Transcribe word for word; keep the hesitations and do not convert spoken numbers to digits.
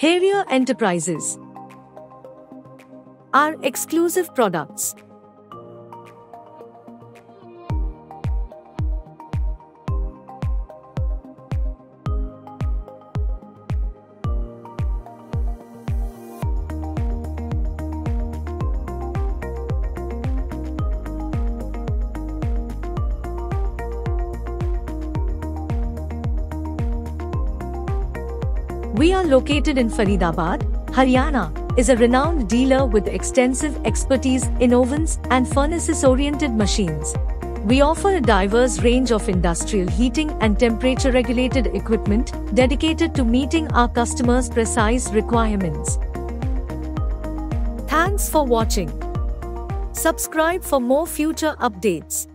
Harrier Enterprises. Our exclusive products. We are located in Faridabad, Haryana, is a renowned dealer with extensive expertise in ovens and furnaces-oriented machines. We offer a diverse range of industrial heating and temperature-regulated equipment dedicated to meeting our customers' precise requirements. Thanks for watching. Subscribe for more future updates.